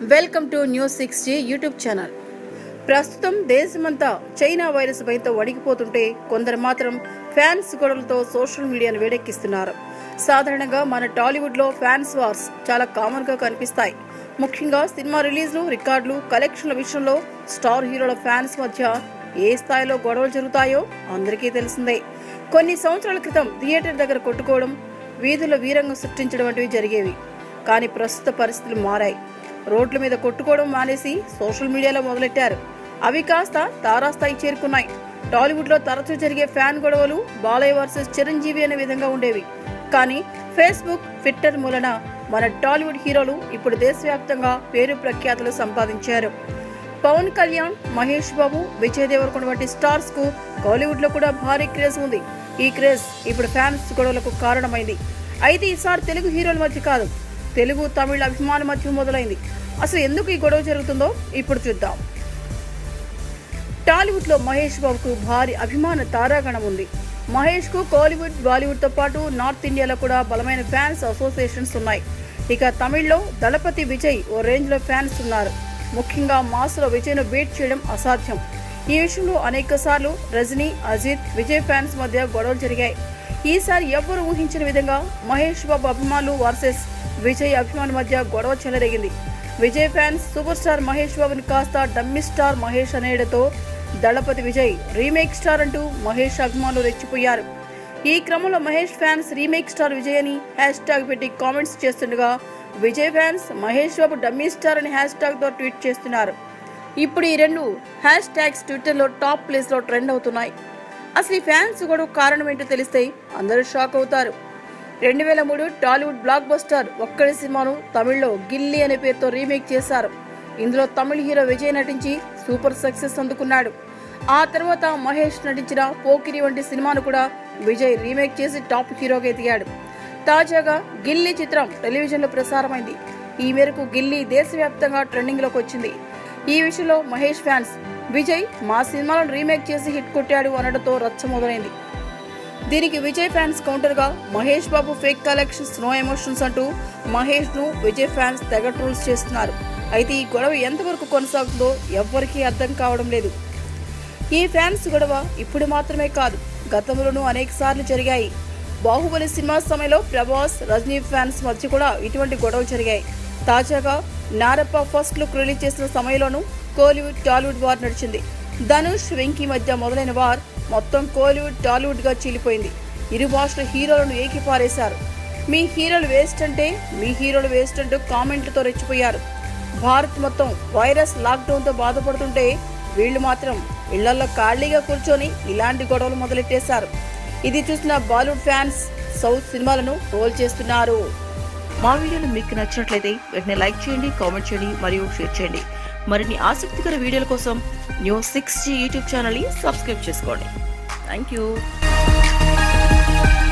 Welcome to news 6G YouTube channel. ప్రస్తుతం దేశమంతా China virus భయంతో వణికిపోతుంటే కొందరు మాత్రం ఫ్యాన్స్ గొడవలతో సోషల్ మీడియాను వేడెక్కిస్తున్నారు. సాధారణంగా మన టాలీవుడ్ లో ఫ్యాన్స్ వార్స్ చాలా కామన్ గా కనిపిస్తాయి. ముఖ్యంగా సినిమా రిలీజ్లు, రికార్డులు, కలెక్షన్ల విషయంలో స్టార్ హీరోల ఫ్యాన్స్ మధ్య ఏ స్థాయిలో గొడవలు జరుగుతాయో అందరికీ తెలిసిందే. కొన్ని సంవత్సరాల క్రితం థియేటర్ దగ్గర కొట్టుకోవడం, వీధుల వీరంగం సృష్టించడం వంటివి జరిగేవి. కానీ ప్రస్తుత పరిస్థితులు మారాయి. రోడ్ల మీద కొట్టుకోవడం మానేసి సోషల్ మీడియాలో మొదలెట్టారు. అవి కాస్త తారాస్థాయి చేరుకున్నాయి. టాలీవుడ్ లో తరచూ జరిగే ఫ్యాన్ గొడవలు బాలయ్య వర్సెస్ చిరంజీవి అనే విధంగా ఉండేవి. కానీ ఫేస్బుక్, ట్విట్టర్ మూలన మన టాలీవుడ్ హీరోలు ఇప్పుడు దేశవ్యాప్తంగా పేరు ప్రఖ్యాతులు సంపాదించారు. పవన్ కళ్యాణ్, మహేష్ బాబు, విజయ్ దేవరకొండ వంటి స్టార్స్ కు టాలీవుడ్ లో కూడా భారీ క్రేజ్ ఉంది. ఈ క్రేజ్ ఇప్పుడు ఫ్యాన్స్ గొడవలకు కారణమైంది. అయితే ఈసారి తెలుగు హీరోల మధ్య కాదు, తెలుగు, తమిళ అభిమానుల మధ్య మొదలైంది. అసలు ఎందుకు ఈ గొడవ జరుగుతుందో ఇప్పుడు చూద్దాం. టాలీవుడ్ లో మహేష్ బాబుకు భారీ అభిమాన తారాగణం ఉంది. మహేష్ కు కోలీవుడ్, బాలీవుడ్ తో పాటు నార్త్ ఇండియాలో కూడా బలమైన ఫ్యాన్స్ అసోసియేషన్స్ ఉన్నాయి. ఇక తమిళ్లో దళపతి విజయ్ ఓ రేంజ్ లో ఫ్యాన్స్ ఉన్నారు. ముఖ్యంగా మాస్ లో విజయ్ ను బీట్ చేయడం అసాధ్యం. ఈ విషయంలో అనేక సార్లు రజనీ, అజిత్, విజయ్ ఫ్యాన్స్ మధ్య గొడవలు జరిగాయి. ఈసారి ఎవ్వరూ ఊహించిన విధంగా మహేష్ బాబు అభిమానులు వర్సెస్ విజయ్ అభిమానుల మధ్య గొడవ చెలరేగింది. Vijay fans super star Mahesh బాబుని కాస్త డమ్మీ స్టార్ మహేష్ అనేయడంతో దళపతి విజయ్ రీమేక్ స్టార్ అంటూ మహేష్ అభిమానులు రెచ్చిపోయారు. ఈ క్రమంలో Mahesh fans remake star Vijay అని హ్యాష్ ట్యాగ్ పెట్టి కామెంట్స్ చేస్తుండగా, Vijay fans Mahesh Babu dummy star అని హ్యాష్ ట్యాగ్ తో ట్వీట్ చేస్తున్నారు. ఇప్పుడు ఈ రెండు హ్యాష్ ట్యాగ్స్ ట్విట్టర్ లో టాప్ ప్లేస్ లో ట్రెండ్ అవుతున్నాయి. అసలు ఈ ఫ్యాన్స్ గొడవ కారణం ఏంటో తెలిస్తే అందరూ షాక్ అవుతారు. 2003 టాలీవుడ్ బ్లాక్ బస్టర్ ఒక్కడి సినిమాను తమిళ్లో గిల్లీ అనే పేరుతో రీమేక్ చేశారు. ఇందులో తమిళ హీరో విజయ్ నటించి సూపర్ సక్సెస్ అందుకున్నాడు. ఆ తర్వాత మహేష్ నటించిన పోకిరి వంటి సినిమాను కూడా విజయ్ రీమేక్ చేసి టాప్ హీరోగా ఎదిగాడు. తాజాగా గిల్లీ చిత్రం టెలివిజన్ లో ప్రసారమైంది. ఈ మేరకు గిల్లీ దేశవ్యాప్తంగా ట్రెండింగ్ లోకి వచ్చింది. ఈ విషయంలో మహేష్ ఫ్యాన్స్ విజయ్ మా సినిమాలను రీమేక్ చేసి హిట్ కొట్టాడు అనడంతో రచ్చ మొదలైంది. దీనికి విజయ్ ఫ్యాన్స్ కౌంటర్ గా Mahesh Babu fake collections, no emotions అంటూ మహేష్ ను విజయ్ ఫ్యాన్స్ తెగ ట్రోల్స్ చేస్తున్నారు. అయితే ఈ గొడవ ఎంతవరకు కొనసాగుతుందో ఎవ్వరికీ అర్థం కావడం లేదు. ఈ ఫ్యాన్స్ గొడవ ఇప్పుడు మాత్రమే కాదు, గతంలోనూ అనేక సార్లు జరిగాయి. బాహుబలి సినిమా సమయంలో ప్రభాస్, రజనీ ఫ్యాన్స్ మధ్య కూడా ఇటువంటి గొడవలు జరిగాయి. తాజాగా నారప్ప ఫస్ట్ లుక్ రిలీజ్ చేసిన సమయంలోనూ కోలీవుడ్, టాలీవుడ్ వార్ నడిచింది. ధనుష్, వెంకీ మధ్య మొదలైన వార్ మొత్తం కోలీవుడ్, టాలీవుడ్ గా చీలిపోయింది. ఇరు భాషల హీరోలను ఏకిపారేశారు. మీ హీరోలు వేస్ట్ అంటే మీ హీరోలు వేస్ట్ అంటూ కామెంట్లతో రెచ్చిపోయారు. భారత్ మొత్తం వైరస్ లాక్డౌన్ తో బాధపడుతుంటే వీళ్లు మాత్రం ఇళ్లలో ఖాళీగా కూర్చొని ఇలాంటి గొడవలు మొదలెట్టేశారు. ఇది చూసిన బాలీవుడ్ ఫ్యాన్స్ సౌత్ సినిమాలను ట్రోల్ చేస్తున్నారు. మా వీడియోలు మీకు నచ్చినట్లయితే వెంటనే లైక్ చేయండి, కామెంట్ చేయండి మరియు షేర్ చేయండి. మరిన్ని ఆసక్తికర వీడియోల కోసం న్యూస్ 6G యూట్యూబ్ ఛానల్ ని సబ్స్క్రైబ్ చేసుకోండి. Thank you.